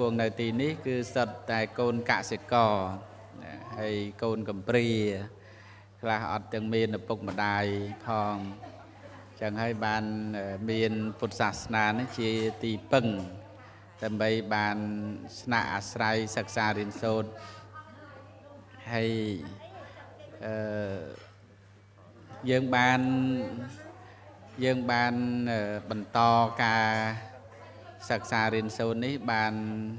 วงในตีนี้คือสัตว์แต่โกนกะสิกอให้โกนกัมปรีคลาอดจังมีนปกมาได้พองจังให้บานมีนพุทธศาสนานี่จีตีปึงแต่ใบบานสนาอาศัยศึกษาเรียนโซดให้យើងបានបន្តការសិក្សារៀនសូត្រនេះបាន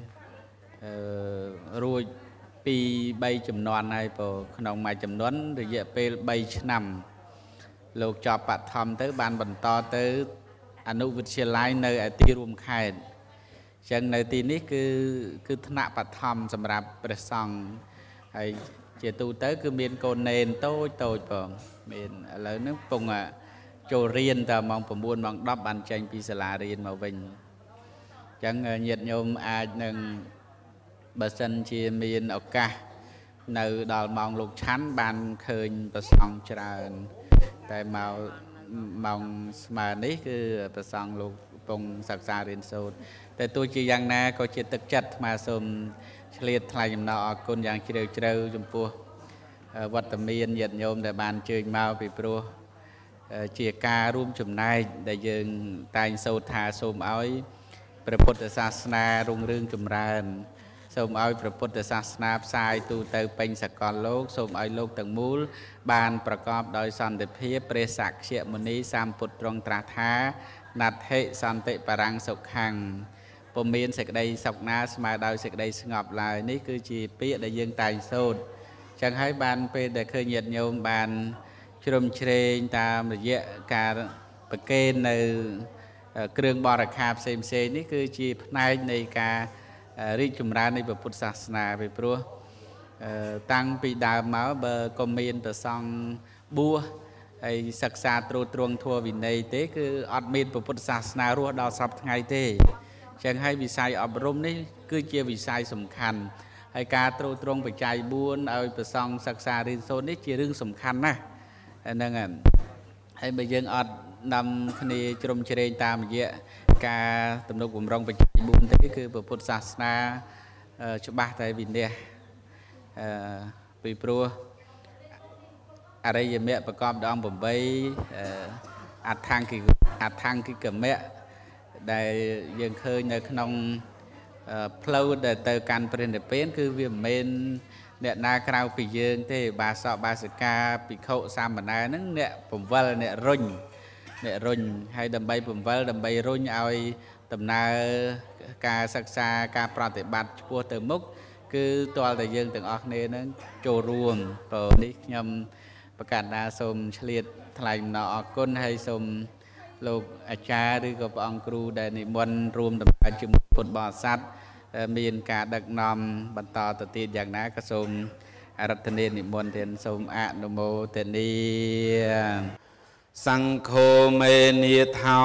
រួចពី3ចំនួនហើយព្រោះក្នុងមួយចំនួនរយៈពេល3ឆ្នាំលោកចប់បឋមទៅបានបន្តទៅអនុវិទ្យាល័យនៅឯទីរួមខេត្តអញ្ចឹងនៅទីនេះគឺថ្នាក់បឋមសម្រាប់ព្រះសង្ឃហើយជាទូទៅគឺមានកូននេនតូចបងមានឥឡូវនេះពងចូលរៀនតែម៉ោង9ម៉ោង10បានចេញពីសាលារៀនមកវិញអញ្ចឹងញាតិញោមអាចនឹងបើសិនជាមានឱកាសនៅដល់ម៉ោងលោកឆាន់បានឃើញប្រសង់ច្រើនតែមកម៉ោងស្មើនេះគឺប្រសង់លោកកំពុងសិក្សារៀនសូត្រតែទោះជាយ៉ាងណាក៏ជាទឹកចិត្តអាសូមឆ្លៀតថ្លែងអំណរអគុណយ៉ាងជ្រាលជ្រៅចំពោះវត្តមានញាតិញោមដែលបានអញ្ជើញមកពីព្រោះជាការរួមចំណែកដែលយើងតែងសូត្រថាសូមឲ្យព្រះពុទ្ធសាសនារុងរឿងចម្រើនសូមឲ្យព្រះពុទ្ធសាសនាផ្សាយទូទៅពេញសកលលោកសូមឲ្យលោកទាំងមូលបានប្រកបដោយសន្តិភាពព្រះសក្យមុនីសម្ពុទ្ធទ្រង់ត្រាស់ថាណដ្ឋិសន្តិបរាំងសុខੰពុំមានសេចក្តីសុខណាស្មើដោយសេចក្តីស្ងប់ឡើយនេះគឺជាពាក្យដែលយើងតែងសូត្រចឹងហើយបានពេលដែលឃើញញាតិញោមបានជ្រុំជ្រែងតាមរយៈការប្រកេននៅគ្រឿងបរិក្ខារផ្សេងនេះគឺជាផ្នែកនៃការរីកចម្រើននៃពុទ្ធសាសនាពីព្រោះតាំងពីដើមមកបើក៏មានប្រសង់បួសហើយសិក្សាទ្រទ្រង់ធម៌វិន័យទេគឺអត់មានពុទ្ធសាសនារស់ដល់សពថ្ងៃទេចឹងហើយវិស័យអប់រំនេះគឺជាវិស័យសំខាន់ហើយការទ្រទ្រង់បច្ច័យ4ឲ្យប្រសង់សិក្សារៀនសូត្រនេះជារឿងសំខាន់ណាស់ហ្នឹងហើយបើយើងអត់នាំគ្នាជ្រុំជ្រែងតាមរយៈការទំនុកបំរុងបច្ច័យ4ទេគឺពុទ្ធសាសនាច្បាស់តែវិន័យពីព្រោះអរិយមគ្គប្រកបដោយអង្គ8អដ្ឋង្គិកមគ្គដែលយើងឃើញនៅក្នុងផ្លូវដែលទៅកាន់ព្រះនិព្វានគឺវាមិនមែនអ្នកណាក្រៅពីយើងទេបាសកបាសិកាភិក្ខុសាមណេរហ្នឹងអ្នកបង្វិលអ្នករុញហើយដើម្បីបង្វិលដើម្បីរុញឲ្យដំណើរការសិក្សាការប្រតិបត្តិឆ្ពោះទៅមុខគឺទាល់តែយើងទាំងអស់គ្នានឹងចូលរួមព្រោះនេះខ្ញុំប្រកាសថាសូមឆ្លៀតថ្លែងអំណរអគុណហើយសូមលោកអាចារ្យឬក៏ព្រះអង្គគ្រូដែលនិមន្តរួមដំណើរជាមួយពុទ្ធបរិស័ទមានការដឹកនាំបន្តទៅទៀតយ៉ាងណាក៏សូមអរតនានិមន្តទៀតសូមអនុមោទនាសង្ឃោមេនាថោ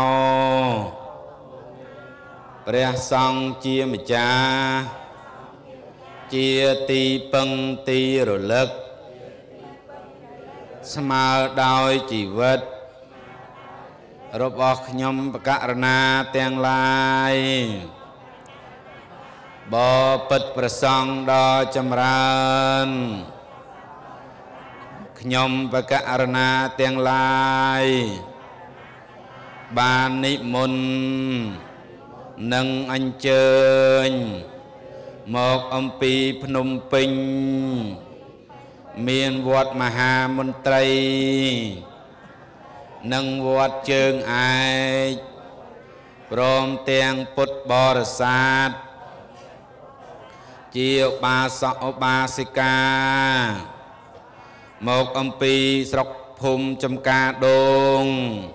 ព្រះសង្ឃជាម្ចាស់ជាទីពឹងទីរលឹកស្មើដោយជីវិតរបស់ខ្ញុំបកករណាទាំងឡាយបពិតប្រសង់ដ៏ចម្រើនខ្ញុំបកករណាទាំងឡាយបាននិមន្តនិងអញ្ជើញមកអំពីភ្នំពេញមានវត្តមហាមន្ត្រីនិងវត្តជើងឯកព្រមទាំងពុទ្ធបរិស័ទជាឧបាសកឧបាសិកាមកអំពីស្រុកភូមិចំការដូង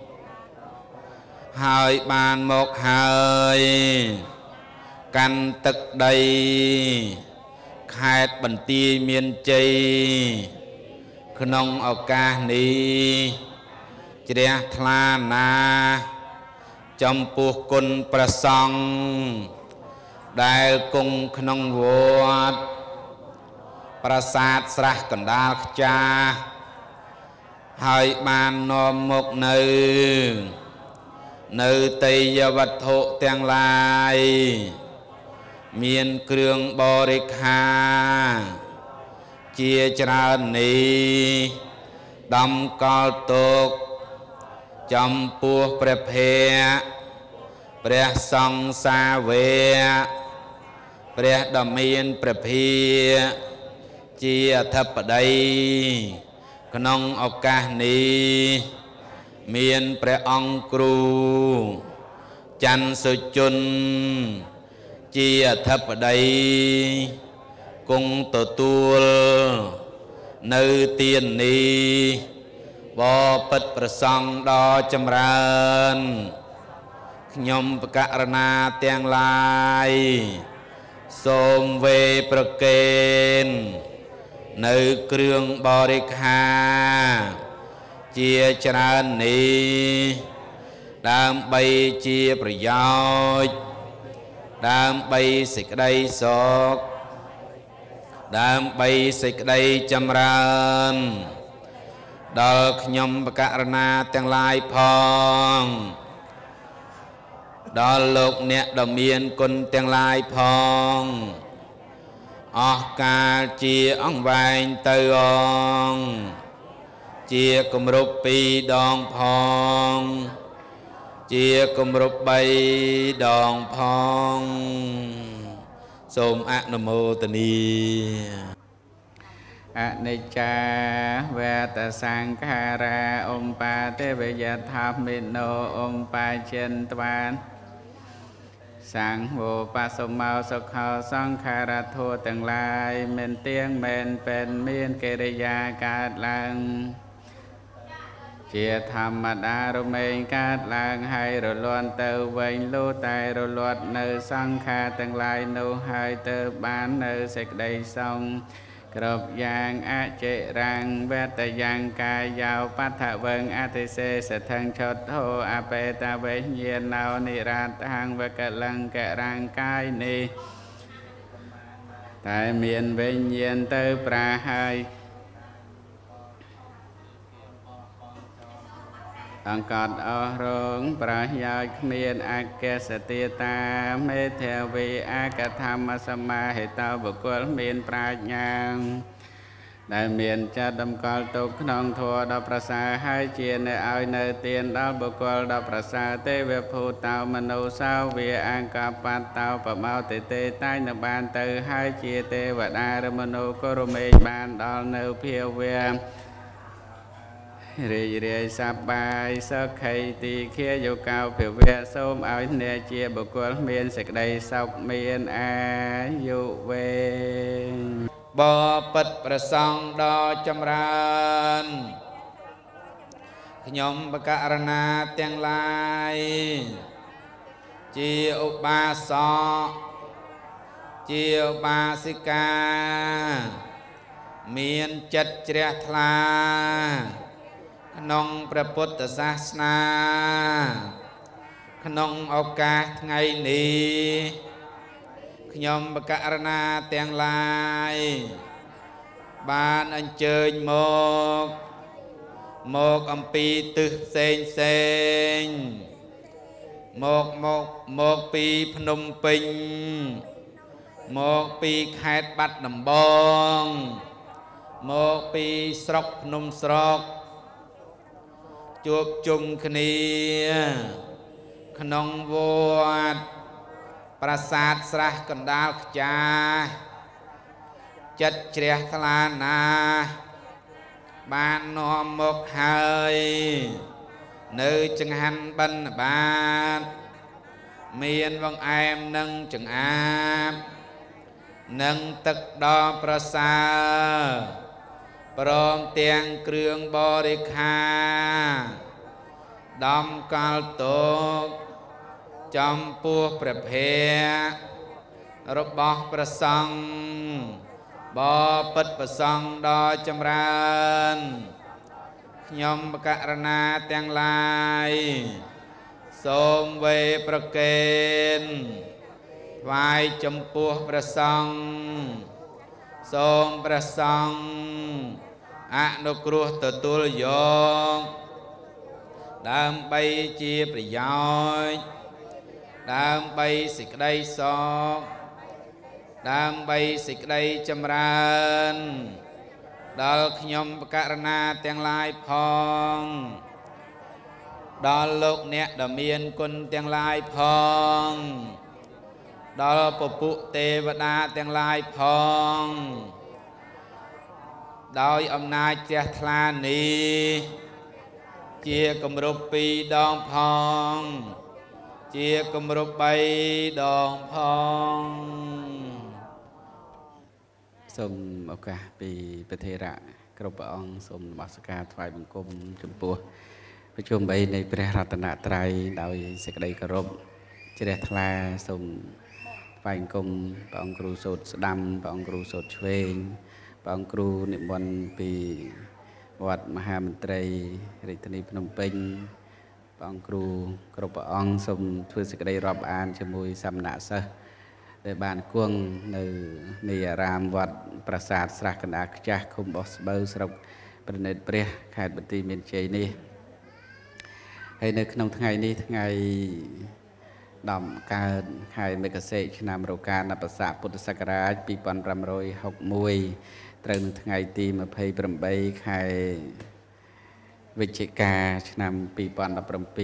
ហើយបានមកហើយកាន់ទឹកដីខេត្តបន្ទាយមានជ័យក្នុងឱកាសនេះជ្រះថ្លាណាចំពោះគុណព្រះសង្ឃដែលគង់ក្នុងវត្តប្រាសាទស្រះកណ្ដាលខ្ចាស់ហើយបាននាំមកនៅទេយ្យវត្ថុទាំងឡាយមានគ្រឿងបរិក្ខារជាច្រើននេះដំកល់ទុកចំពោះព្រះភ័ក្ត្រព្រះសង្ឃសាវកព្រះដ៏មានព្រះភាកជាអធិបតីក្នុងឱកាសនេះមានព្រះអង្គគ្រូច័ន្ទសុជនជាអធិបតីគង់ទទួលនៅទាននេះបបិទ្ធប្រសង់ដ៏ចម្រើនខ្ញុំបកករណាទាំងឡាយសូមវេប្រកេននៅគ្រឿងបរិក្ខារជាច្រើននេះដើម្បីជាប្រយោជន៍ដើម្បីសេចក្តីសុខដើម្បីសេចក្តីចម្រើនដល់ខ្ញុំបកករណាទាំងឡាយផងដល់លោកអ្នកដ៏មានគុណទាំងឡាយផងអស់កាលជាអង្វែងទៅអងជាគម្រប់2ដងផងជាគម្រប់3ដងផងសូមអនុមោទនាអនិច្ចាវេតសង្ខារាអមបាទេវយថាមិណោអមបាចិនត្វានសង្ឃោបសមោសុខោសង្ខារធัวទាំងឡាយមិនទៀងមិនเป็นមានកិរិយាកើតឡើងជាធម្មតារមែងកើតឡើងហើយរលន់ទៅវិញលុះតែរលត់នៅសង្ខារទាំងឡាយនោះហើយទៅបាននៅសេចក្តីសុខគ្រប់យ៉ាងអចិរាំងវតយ៉ាងកាយោបដ្ឋវង្អតិសេសថੰឆតហោអបេតវិញ្ញាណោនិរាតហង្វកលង្ករាងកាយនេះតែមានវិញ្ញាណទៅប្រាហើយអង្គតអស់រងប្រយោជន៍គ្មានអកេសទាតាមេធាវីអកធម្មសមាហិតោបុគ្គលមានប្រាជ្ញាដែលមានចិត្តតម្កល់ទុកក្នុងធម៌ដ៏ប្រសើរហើយជានៅឲ្យនៅទានដល់បុគ្គលដ៏ប្រសើរទេវភូតោមនុស្សោវាអង្គបតោបមោទិទេតែងនឹងបានទៅហើយជាទេវតាឬមនុស្សក៏រមែងបានដល់នៅភាវៈរីករាយសប្បាយសុខីទីឃាយុកោភាវៈសូមឲ្យអ្នកជាបុគ្គលមានសេចក្តីសុខមានអាយុវែងបបិទ្ធប្រសង់ដ៏ចម្រើនខ្ញុំបកករណាទាំងឡាយជាឧបាសកជាឧបាសិកាមានចិត្តជ្រះថ្លាក្នុងព្រះពុទ្ធសាសនាក្នុងឱកាសថ្ងៃនេះខ្ញុំបកករណាទាំងឡាយបានអញ្ជើញមកអំពីទិសផ្សេងមកពីភ្នំពេញមកពីខេត្តបាត់ដំបងមកពីស្រុកភ្នំស្រុកជួបជុំគ្នាក្នុងវត្តប្រាសាទស្រះកណ្ដាលខ្ចាស់ចិត្តជ្រះថ្លាណាស់បាននាំមកហើយនៅចង្ហាន់បិណ្ឌបាតមានបង្អែមនិងចង្អាបនិងទឹកដ៏ប្រសើរព្រមទាំងគ្រឿងបរិក្ខារដំកល់ទុកចំពោះព្រះភ័ក្ត្ររបស់ព្រះសង្ឃបបិទ្ធព្រះសង្ឃដ៏ចម្រើនខ្ញុំបកករណាទាំងឡាយសូមវេប្រកេនថ្វាយចំពោះព្រះសង្ឃសូមព្រះសង្ឃអនុគ្រោះទទួលយកដើម្បីជាប្រយោជន៍ដើម្បីសេចក្តីសុខដើមបីសេចក្តីចម្រើនដល់ខ្ញុំបករណាទាំងឡាយផងដល់លោកអ្នកដ៏មានគុណទាំងឡាយផងដល់ពពុទេវតាទាំងឡាយផងដោយអំណាចជ្រះថ្លានេះជាគម្រប់2ដងផងជាគម្រប់3ដងផងសូមឱកាសពីព្រះថេរៈគ្រប់ព្រះអង្គសូមនមស្ការថ្វាយបង្គំចំពោះប្រជុំ3នៃព្រះរតនត្រ័យដោយសេចក្តីគោរពជ្រះថ្លាសូមថ្វាយបង្គំព្រះអង្គគ្រូសូត្រស្ដាំព្រះអង្គគ្រូសូត្រឆ្វេងព្រះអង្គគ្រូនិមន្តពីវត្តមហាមន្ត្រីរាជធានីភ្នំពេញព្រះអង្គគ្រូគ្រប់ព្រះអង្គសូមធ្វើសេចក្តីរាប់អានជាមួយសាមណសិស្សដែលបានគង់នៅនៃអារាមវត្តប្រាសាទស្រះកណ្ដាលខ្ចាស់ឃុំបោះស្បូវស្រុកប្រណិតព្រះខេត្តបន្ទាយមានជ័យនេះហើយនៅក្នុងថ្ងៃនេះថ្ងៃ10កើតខែមេគសេឆ្នាំរោកានបស័កពុទ្ធសករាជ2561ត្រូវនៅថ្ងៃទី28ខែវិច្ឆិកាឆ្នាំ2017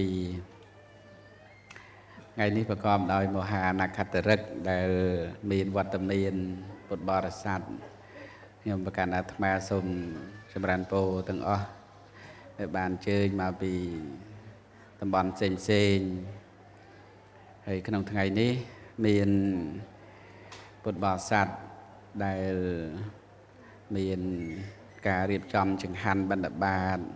ថ្ងៃនេះប្រកបដោយមហានក្ខត្តរិកដែលមានវត្តមានពុទ្ធបរិស័ទខ្ញុំប្រកាសអាត្មាសូមចម្រើនពរទាំងអស់ដែលបានអញ្ជើញមកពីតំបន់ផ្សេងហើយក្នុងថ្ងៃនេះមានពុទ្ធបរិស័ទដែលមានការរៀបចំចង្ហាន់បណ្ឌបាត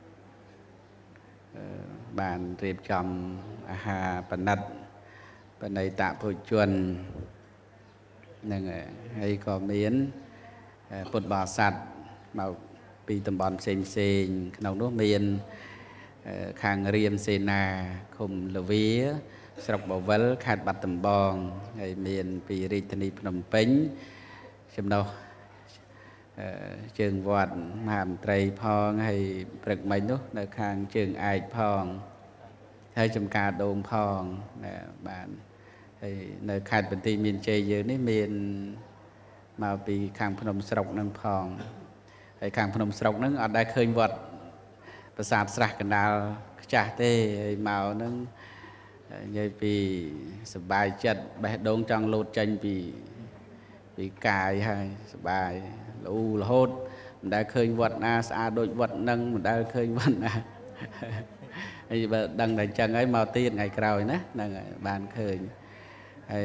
បានរៀបចំអាហារបណិតបណិតភោជនហ្នឹងហើយក៏មានពុទ្ធបរិស័ទមកពីតំបន់ផ្សេងក្នុងនោះមានខាងរៀមសេនាឃុំលវាស្រុកបវលខេត្តបាត់ដំបងហើយមានពីរាជធានីភ្នំពេញចំណុះជើងវត្តមហាមន្ត្រីផងហើយព្រឹកមិញនោះនៅខាងជើងឯកផងហើយចំការដូងផងបានហើយនៅខេត្តបន្ទាយមានជ័យយើងនេះមានមកពីខាងភ្នំស្រុកនឹងផងហើយខាងភ្នំស្រុកនឹងអត់ដែលឃើញវត្តប្រាសាទស្រះកណ្ដាលខ្ចាស់ទេហើយមកនឹងនិយាយពីសប្បាយចិត្តបេះដូងចង់លោតចេញពីកាយហើយសប្បាយរហូតមិនដែលឃើញវត្តណាស្អាតដូចវត្តនឹងមិនដែលឃើញវត្តណាហើយបើដឹងតែអញ្ចឹងហើយមកទៀតថ្ងៃក្រោយណាហ្នឹងហើយបានឃើញហើយ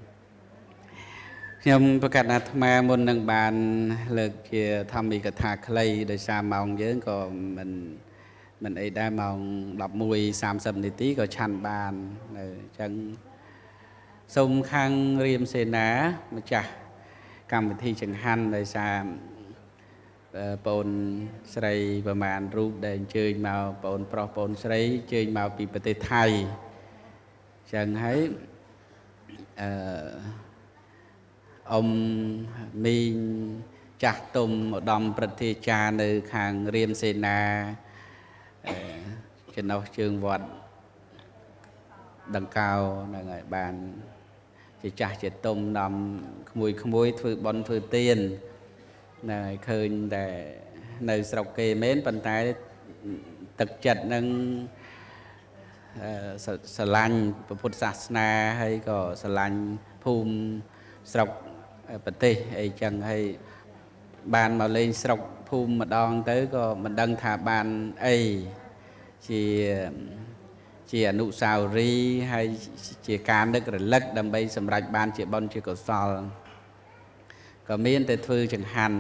ខ្ញុំប្រកាសអាត្មាមុននឹងបានលើកជាធម្មិកថាខ្លីដោយសារម៉ោងយើងក៏មិនអីដែរម៉ោង11:30នាទីក៏ឆាន់បាននៅអញ្ចឹងសូមខាងរៀមសេនាម្ចាស់កម្មវិធីចង្ហាន់ដោយសារបងអូនស្រីប្រមាណរូបដែលអញ្ជើញមកបងអូនប្រុសបងអូនស្រីអញ្ជើញមកពីប្រទេសថៃអញ្ចឹងហើយអ៊ំមីងចាស់ទុំឧត្តមព្រឹទ្ធាចារ្យនៅខាងរៀមសេនាចំណុះជើងវត្តដង្កោហ្នឹងហើយបានជាចាស់ជាទុំនាំក្មួយធ្វើបន់ធ្វើទានហ្នឹងហើយឃើញតែនៅស្រុកគេមែនប៉ុន្តែទឹកចិត្តនឹងស្រឡាញ់ពុទ្ធសាសនាហើយក៏ស្រឡាញ់ភូមិស្រុកប្រទេសអីចឹងហើយបានមកលេងស្រុកភូមិម្ដងទៅក៏មិនដឹងថាបានអីជាអនុស្សាវរីយ៍ហើយជាការនឹករលឹកដើម្បីសម្រេចបានជាបុណ្យជាកុសលក៏មានតែធ្វើចង្ហាន់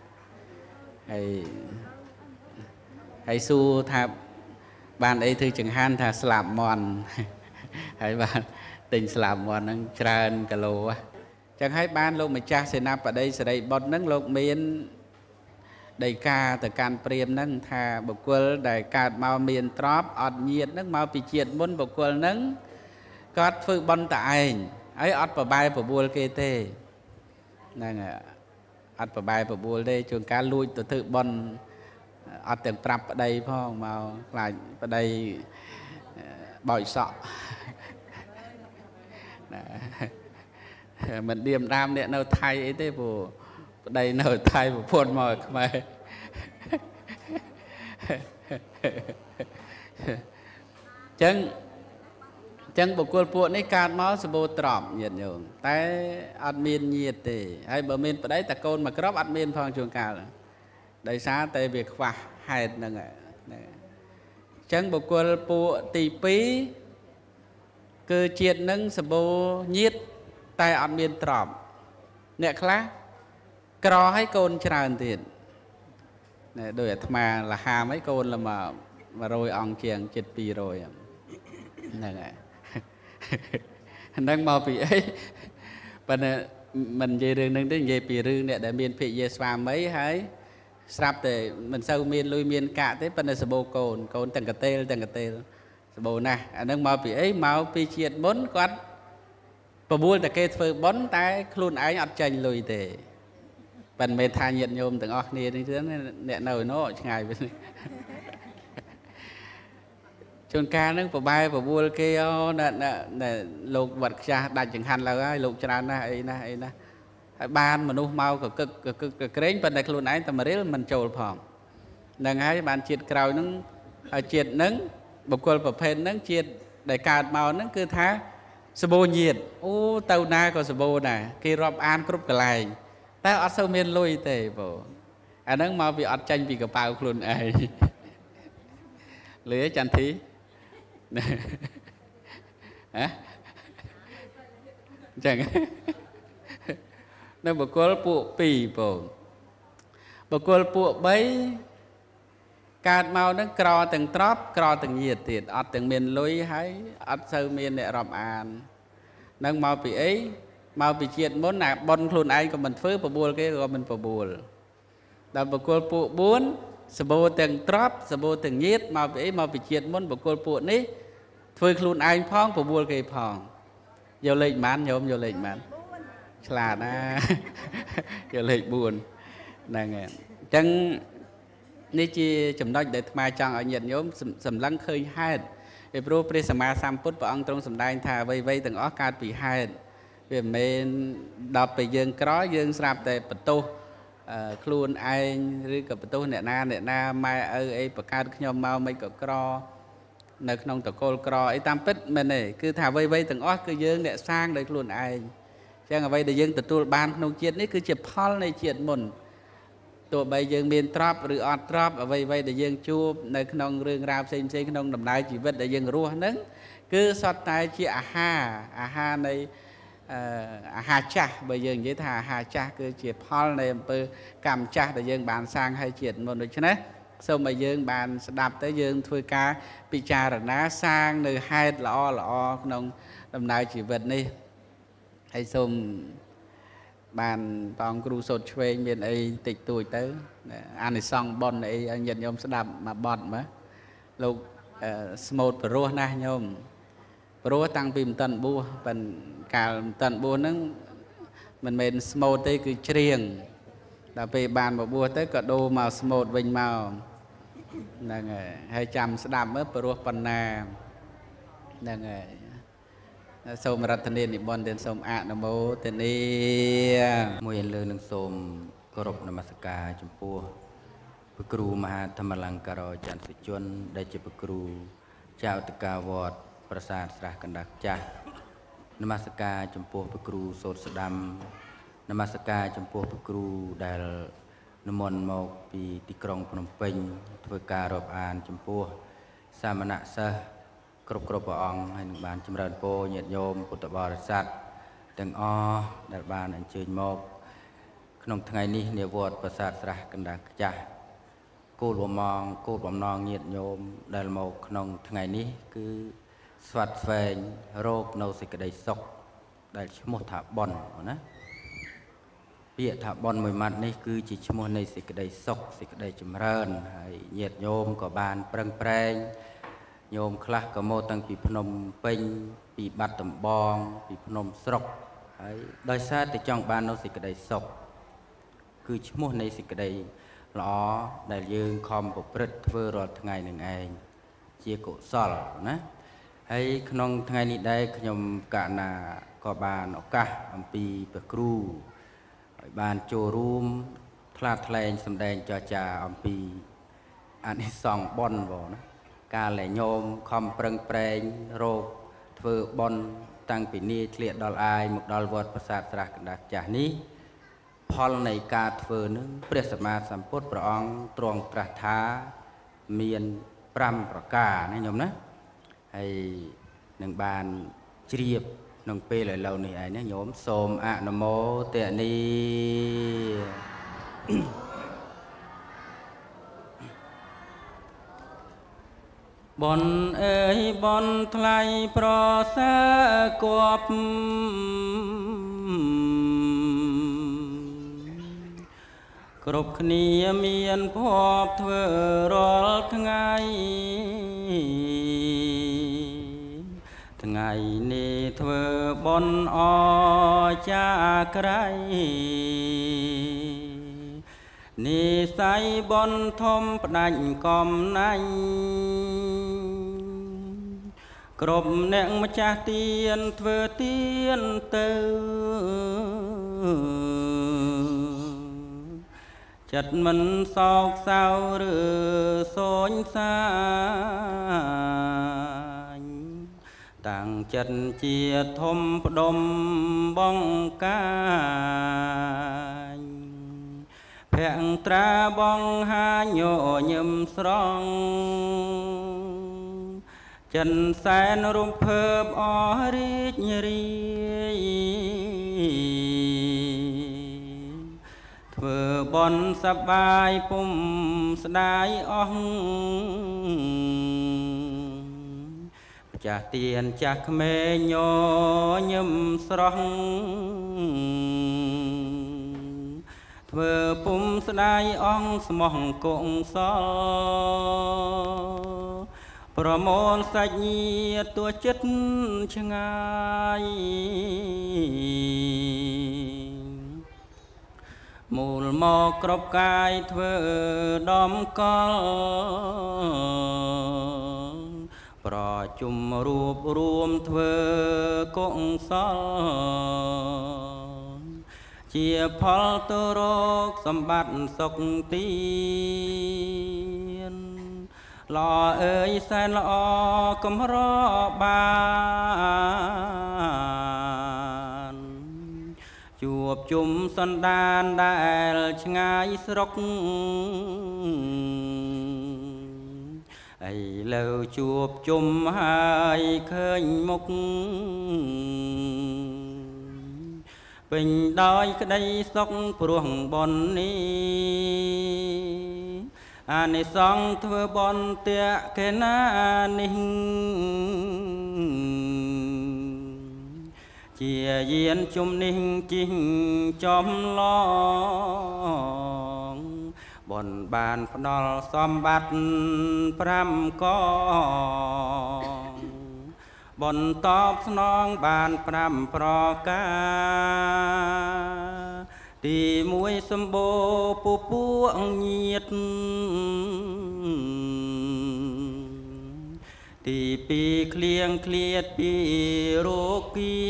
ហើយសួរថាបានអីធ្វើចង្ហាន់ថាស្លាប់មន់ហើយបានទិញស្លាប់មន់ហ្នឹងច្រើនគីឡូចឹងហើយបានលោកម្ចាស់សេនាបតីសិរីបុត្រហ្នឹងលោកមានដីកាទៅកាន់ព្រាហ្មណ៍ហ្នឹងថាបុគ្គលដែលកើតមកមានទ្រព្យអត់ញាតហ្នឹងមកពីជាតិមុនបុគ្គលហ្នឹងគាត់ធ្វើបុណ្យតែឯងហើយអត់ប្របែរបបួលគេទេហ្នឹងអត់ប្របែរបបួលទេជួនកាលលួចទៅធ្វើបុណ្យអត់ទាំងប្រាប់ប្តីផងមកខ្លាចប្តីបោចសក់ mình điềm đam nè nấu thay ấy thế bù đây nấu thay bù phun mồi mày chân chân bộ quân phụ này cát máu sờ bô trọm nhiệt nhung tay admin nhiệt thì hay bờ miền đấy ta côn mà crop admin phong chuồng cào đây xá tay việc khoa hay nè chân bộ quân phụ tỷ pí cứ chuyện nâng sờ bô nhiệt tay admin trọm nè khá cò hay côn tràn tiền nè đôi mà là hà mấy côn là mà rồi ông chiang chết pi rồi nè đang mò bị ấy bên mình về rừng nâng đến về pi rừng nè để miền phi về xóa mấy hay sắp để mình sau miền lui miền cả thế bên này sờ bô côn từng cái tê sờ bô nè đang mò bị ấy mò pi chuyện bốn quát và buôn là cái phơi bón tay luôn ái nhặt chanh lùi để bạn mê tha nhiệt nhôm từng óc nè thế nè nồi nó ngày bên chôn ca nó vào bay vào buôn kia nè lục vật cha đại chẳng hạn là lục tràn này ban mà nu mau cực kén bên này luôn ái tầm riết mình trồi phòng đằng ấy bạn triệt cào nó triệt nứng bọc quần bọc phên nứng triệt để cạt màu nứng cứ thá sờ bô nhiệt ô tàu na có sờ bô nè kia rọp an cướp cái này ta ở sau miền lui tề bộ anh đang mau bị ọt tranh bị cái bao luôn ai lưới chăn thí hả chẳng nên một cô phụ pì bộ một cô phụ bấy cát màu nó cò từng tróp cò từng nhiệt tiệt ọt từng miền lui hay ọt sau miền để rọp an đang mau bị ấy mau bị chuyện muốn là bon luôn ai của mình phơi bờ bùa cái gọi mình bờ bùa là bờ cồn phụ bốn sờ bô từng tróp sờ bô từng nhiệt mau bị chuyện muốn bờ cồn phụ ní phơi luôn ai phong bờ bùa cái phong vô lệnh mán nhôm vô lệnh mán là na vô lệnh buồn nè nghe chân ní chi chấm nói để mai chăng ở nhiệt nhóm sầm lăng khơi hai để pro presama samput và ông trong sầm đai thà vây vây từng ó cát bị hai về mình đọc về dương có dương sạp để bật tô luôn anh rồi cái bật tô nè na mai ấy bậc cao nhom mau mấy cái cro nơi nông tổ cô cro ấy tam pít mình này cứ thả vây vây từng ót cứ dương nè sang đây luôn anh chẳng là vây để dương từ tu ban nông chuyện đấy cứ chụp hall này chuyện mồn tụi bây dương miền trap rồi ọt trap ở vây để dương chua nơi nông rương rạp xem nông đầm nai chỉ biết để dương rùa nứng cứ sọt tay chị ha này hà cha bây giờ vậy thà hà cha cứ chuyện Paul này bơ cầm cha để dương bàn sang hay chuyện một được chứ đấy xong bây giờ bàn đạp tới dương thôi ca bị cha rồi ná sang nơi hai lọ nông đầm nào chỉ vật đi hay xong bàn toàn cru sốt chuê miền ấy tịch tuổi tới ăn thì xong bon này anh nhận nhôm sẽ đạp mà bon mà lục smooth pro na nhôm pro tăng pin tận bua phần cả tận bua nó mình smooth tới cứ triềng là về bàn mà bua tới cả đô màu smooth vinh màu là người 200 sẽ đạp mới pro phần na là người sômรัตเนียนิบอนเดินสมอะนโมเตนีมวยเลือนึงสมกรบนมัสการจมปัวพระครูมหาธรรมลังการอจันทร์สุจนได้เจพระครูเจ้าตะกาวอดประสาทสระกันดักจ้านมัสการจมปัวพระครูโสดสดำนมัสการจมปัวพระครูได้นมนต์มาปีติกรองพนมเปญทวการอบอ่านจมปัวสามณะเสกรบองให้บานจำเริญโพเนียดโยมพุทธบริษัทแต่งอ้อได้บานอันเชิญโมกขนมทั้งไงนี้เนวดประสาทสระกันดักจ้ากูรวมมองกูรวมนองเนียดโยมได้โมกขนมทั้งไงนี้คือสวัสดิ์แฝงโรคโนสิกได้ศกได้ชโมถาบอนนะเปียถาบอนมวยมัดนี่คือจิชโมในสิกได้ศกสิกได้จำเริญให้เนียดโยมกับบานเปร่งแปรงโยมคลาก็โมตั้งปีพนมเป่งปีบัดตำบองปีพนมสรกโดยซาติจังบานโนสิกได้ศกคือชโมในสิกได้ล้อได้ยืงคอมปพฤติเพื่อรอทั้งไงหนึ่งเองเจียกุศลนะហើយក្នុងថ្ងៃនេះដែរខ្ញុំកណាក៏បានឱកាសអំពីព្រះគ្រូឲ្យបានចូលរួមថ្លាថ្លែងសម្ដែងចរចាអំពីអានិសង្សបុណ្យបងណាការដែលញោមខំប្រឹងប្រែងរកធ្វើបុណ្យតាំងពីនាយធ្លាក់ដល់អាយមកដល់វត្តប្រាសាទស្រះកណ្ដាស់ចាស់នេះផលនៃការធ្វើនឹងព្រះសម្មាសម្ពុទ្ធព្រះអង្គទ្រង់ត្រាស់ថាមាន5ប្រការណាញោមណាហើយនឹងបានជ្រាបក្នុងពេលឥឡូវនេះឯងញោមសូមអនុមោទនាបនអើយបនថ្លៃប្រសើរគប់គ្រប់គ្នាមានភពធ្វើរាល់ថ្ងៃថ្ងៃនេះធ្វើបនអចាក្រៃនិស័យបនធំផ្ដាច់កំណាញ់គ្រប់អ្នកម្ចាស់ទៀនធ្វើទៀនទៅចិត្តមិនសោកសៅឬសូនសាញតាំងចិត្តជាធំផ្ដុំបងកាញភក្ត្រាបងហាញញឹមស្រង់ចិនសែនរំភើបអស់រីករាយធ្វើបន់សប្បាយពុំស្ដាយអស់ម្ចាស់ទៀនចាស់ក្មេងញញឹមស្រស់ធ្វើពុំស្ដាយអស់ស្មោះកុសលប្រមូលសាច់ញាតិទួចិត្តឆ្ងាយមូលមកគ្រប់កាយធ្វើដំកល់ប្រជុំរួបរួមធ្វើកុសលជាផលទៅរកសម្បត្តិសុខទានល្អអើយសែនល្អកំរបានជួបជុំសន្តានដែលឆ្ងាយស្រុកឥឡូវជួបជុំហើយឃើញមុខពេញដោយក្តីសុខព្រោះបុណ្យនេះអានិសង្សធ្វើបុណ្យតេកេណានេះជាយានជំនិះជីងចំឡងបុណ្យបានផ្ដល់សម្បត្តិ5កងបន្តបស្នងបាន5ប្រការទី1សម្បូរពពួកញាតទី2ឃ្លៀងឃ្លាតពីរោគី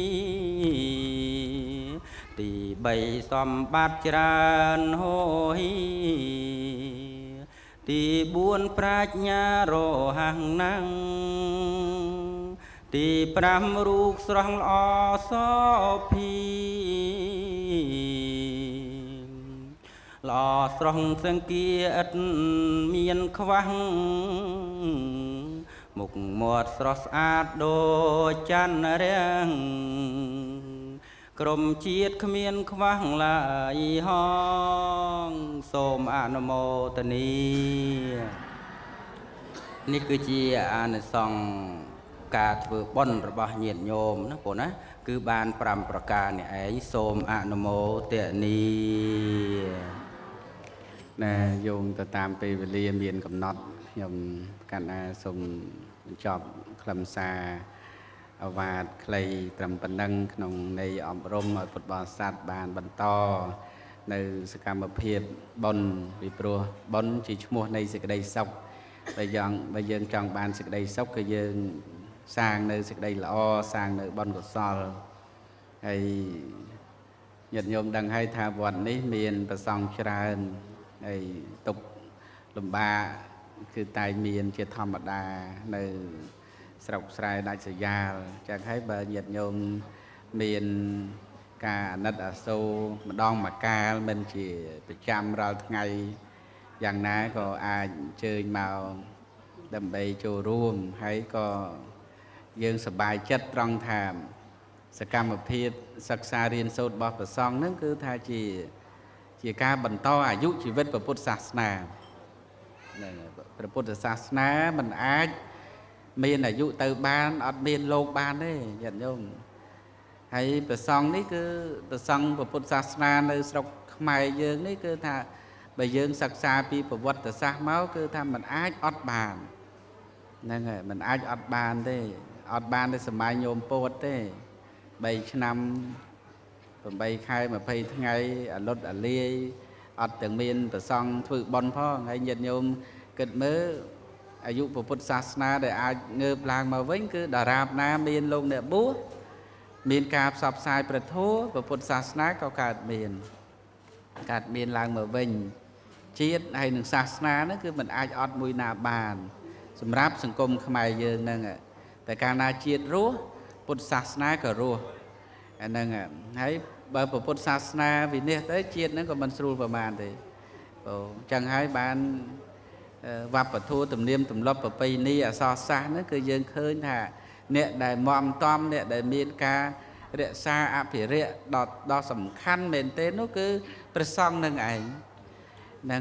ទី3សម្បត្តិច្រើនហូរទី4ប្រាជ្ញារហ័សណាំងទី5រូបស្រស់ល្អសភីល្អស្រស់សង្គាឥតមានខ្វះមុខមាត់ស្រស់ស្អាតដូចច័ន្ទរាំងក្រុមជាតិគ្មានខ្វះឡើយហងសូមអនុមោទនានេះគឺជាអានិសង្សការធ្វើបុណ្យរបស់ញាតិញោមណាបងណាគឺបាន5ប្រការនេះឯងសូមអនុមោទនាណែយោងទៅតាមពេលវេលាមានកំណត់ខ្ញុំកណ្ណាសូមបញ្ចប់ខ្លឹមសារអវាទខ្លីត្រឹមប៉ុណ្ណឹងក្នុងនៃអប់រំឲ្យពុទ្ធបរិស័ទបានបន្តនៅសកម្មភាពបុណ្យពីព្រោះបុណ្យជាឈ្មោះនៃសេចក្តីសុខបើយើងចង់បានសេចក្តីសុខគឺយើងសាងនៅសេចក្តីល្អសាងនៅបុណ្យកុសលហើយញាតិញោមដឹងហើយថាវត្តនេះមានប្រសង់ច្រើនហើយទុកលំបាកគឺតែមានជាធម្មតានៅស្រុកស្រែដាច់ស្រយាលចឹងហើយបើញាតិញោមមានការអាណិតអាសូរម្ដងមួយកាលមិនជាប្រចាំរាល់ថ្ងៃយ៉ាងណាក៏អាចអញ្ជើញមកដើម្បីចូលរួមហើយក៏យើងសប្បាយចិត្តត្រង់ថាសកម្មភាពសិក្សារៀនសូត្ររបស់ព្រះសង្ឃហ្នឹងគឺថាជាការបន្តអាយុជីវិតព្រះពុទ្ធសាសនាព្រះពុទ្ធសាសនាមិនអាចមានអាយុទៅបានអត់មានលោកបានទេញាតិញោមហើយព្រះសង្ឃនេះគឺព្រះសង្ឃព្រះពុទ្ធសាសនានៅស្រុកខ្មែរយើងនេះគឺថាបើយើងសិក្សាពីប្រវត្តិសាស្ត្រមកគឺថាมันអាចអត់បានហ្នឹងហើយมันអាចអត់បានទេអត់បាននៅសម័យញោមពោតទេ3ឆ្នាំ8ខែ20ថ្ងៃអលុតអលាយអត់ទាំងមានប្រសង់ធ្វើបុណ្យផងហើយញាតិញោមគិតមើលអាយុពុទ្ធសាសនាដែលអាចងើបឡើងមកវិញគឺតារាបណាមានលោកអ្នកបួសមានការផ្សព្វផ្សាយព្រះធម៌ពុទ្ធសាសនាក៏កើតមានឡើងមកវិញជាតិហើយនឹងសាសនាហ្នឹងគឺมันអាចអត់មួយណាបានសម្រាប់សង្គមខ្មែរយើងហ្នឹងតែកាលណាជាតិរស់ពុទ្ធសាសនាក៏រស់អាហ្នឹងហើយបើពុទ្ធសាសនាវិនិច្ឆ័យទៅជាតិហ្នឹងក៏មិនស្រួលប្រមាណទេអញ្ចឹងហើយបានវប្បធម៌ទំនៀមទម្លាប់ប្រពៃណីអក្សរសាស្ត្រហ្នឹងគឺយើងឃើញថាអ្នកដែលមមតំអ្នកដែលមានការរក្សាអភិរក្សដ៏សំខាន់មែនទេនោះគឺព្រះសង្ឃនឹងឯងហ្នឹង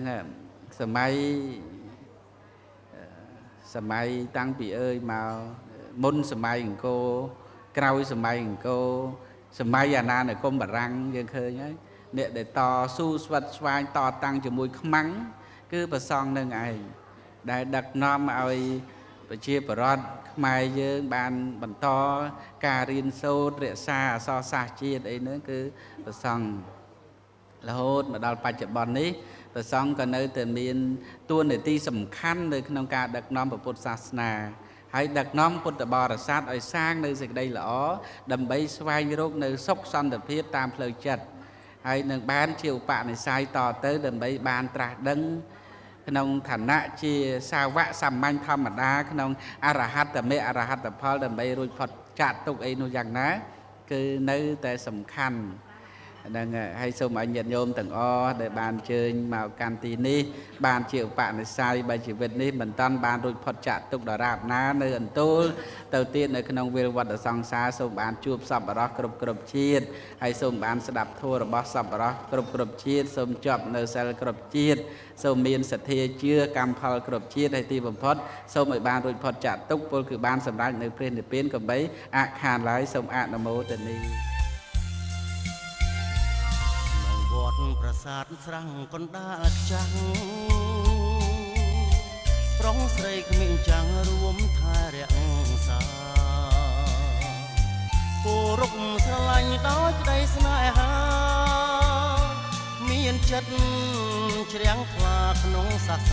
សម័យតាំងពីអើយមកមុនសម័យអង្គរក្រោយសម័យអង្គរសម័យអាណានិគមបារាំងយើងឃើញហើយអ្នកដែលតស៊ូស្វិតស្វាញតតាំងជាមួយខ្មាំងគឺព្រះសង្ឃនឹងឯងដែលដឹកនាំឲ្យប្រជាពលរដ្ឋខ្មែរយើងបានបន្តការរៀនសូត្ររក្សាអក្សរសាស្ត្រជាតិអីហ្នឹងគឺព្រះសង្ឃរហូតមកដល់បច្ចុប្បន្ននេះព្រះសង្ឃក៏នៅតែមានតួនាទីសំខាន់នៅក្នុងការដឹកនាំពុទ្ធសាសនាហើយដឹកនាំពុទ្ធបរិស័ទឲ្យសាងនៅសេចក្តីល្អដើម្បីស្វែងរកនៅសុខសន្តិភាពតាមផ្លូវចិត្តហើយនឹងបានជាឧបនិស្ស័យតទៅដើម្បីបានត្រាស់ដឹងក្នុងឋានៈជាសាវកសាមញ្ញធម្មតាក្នុងអរហត្តមេអរហត្តផលដើម្បីរួចផុតចាកទុក្ខអីនោះយ៉ាងណាគឺនៅតែសំខាន់ហ្នឹងហើយសូមឲ្យញាតិញោមទាំងអស់ដែលបានអញ្ជើញមកកាន់ទីនេះបានជាឧបនិស្ស័យបើជីវិតនេះមិនតាន់បានរួចផុតចាកទុក្ខដរាបណានៅអន្ទូលទៅទៀតនៅក្នុងវិលវត្តសង្សារសូមបានជួបសប្បុរសគ្រប់ជាតិហើយសូមបានស្ដាប់ធម៌របស់សប្បុរសគ្រប់ជាតិសូមជាប់នៅសិលគ្រប់ជាតិសូមមានសទ្ធាជឿកម្មផលគ្រប់ជាតិហើយទីបំផុតសូមឲ្យបានរួចផុតចាកទុក្ខពលគឺបានសម្រេចនៅព្រះនិព្វានកុំបីអខានឡើយសូមអនុមោទនាវត្តប្រាសាទស្រាំងកណ្ដាលខ្ចាំងប្រុងស្រីគ្មានចាំងរួមថែរក្សាគោរពស្រឡាញ់ដោយក្តីស្នេហាមានចិត្តជ្រាំងថ្លាក្នុងសាស